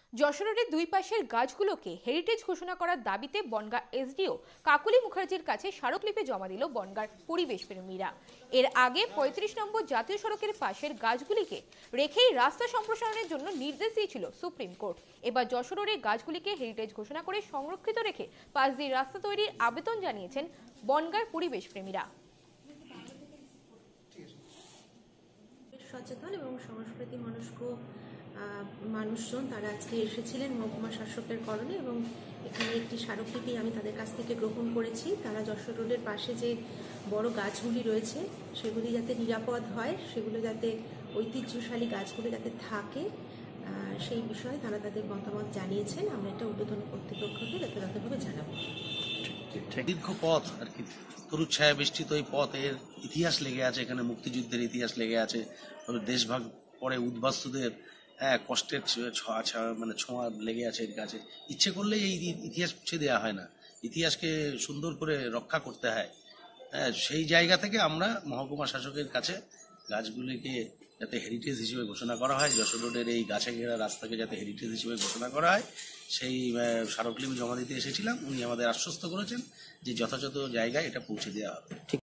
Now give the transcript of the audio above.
যশোর রোডের দুই পাশের গাছগুলোকে হেরিটেজ ঘোষণা করার দাবিতে বনগাঁ এসডিও কাকলি মুখার্জির কাছে স্মারকলিপি জমা দিল বনগাঁর পরিবেশ প্রেমীরা। এর আগে ৩৫ নম্বর জাতীয় সড়কের পাশের গাছগুলিকে রেখেই রাস্তা সম্প্রসারণের জন্য নির্দেশ দিয়েছিল সুপ্রিম কোর্ট। এবার যশোর রোডের গাছগুলিকে হেরিটেজ ঘোষণা করে সংরক্ষিত রেখে পাশ দিয়ে রাস্তা তৈরির আবেদন জানিয়েছেন বনগাঁর পরিবেশ প্রেমীরা। সচেতন এবং সংস্কৃতি মনস্ক মানুষজন তারা আজকে এসেছিলেন মহকুমা শাসকের করণে এবং এখানে একটি স্মারকলিপি আমি তাদের কাছ থেকে গ্রহণ করেছি। তারা যশোর রোডের পাশে যে বড় গাছগুলি রয়েছে সেগুলি যাতে নিরাপদ হয়, সেগুলো যাতে ঐতিহ্যশালী গাছগুলো যাতে থাকে, সেই বিষয়ে তারা তাদের মতামত জানিয়েছেন। আমরা এটা ঊর্ধ্বতন কর্তৃপক্ষকে যথাযথভাবে জানাবো। দীর্ঘ পথ আর কি, তরুচ্ছায়া বেষ্টিত এই পথের ইতিহাস লেগে আছে, এখানে মুক্তিযুদ্ধের ইতিহাস লেগে আছে, তবে দেশভাগ পরে উদ্বাস্তুদের কষ্টের ছোঁয়া লেগে আছে এর কাছে। ইচ্ছে করলেই এই ইতিহাস মুছে দেওয়া হয় না, ইতিহাসকে সুন্দর করে রক্ষা করতে হয়। সেই জায়গা থেকে আমরা মহকুমা শাসকের কাছে গাছগুলিকে যাতে হেরিটেজ হিসেবে ঘোষণা করা হয়, যশোর রোডের এই গাছে ঘেরা রাস্তাকে যাতে হেরিটেজ হিসেবে ঘোষণা করা হয়, সেই স্মারকলিপি জমা দিতে এসেছিলাম। উনি আমাদের আশ্বস্ত করেছেন যে যথাযথ জায়গায় এটা পৌঁছে দেওয়া হবে।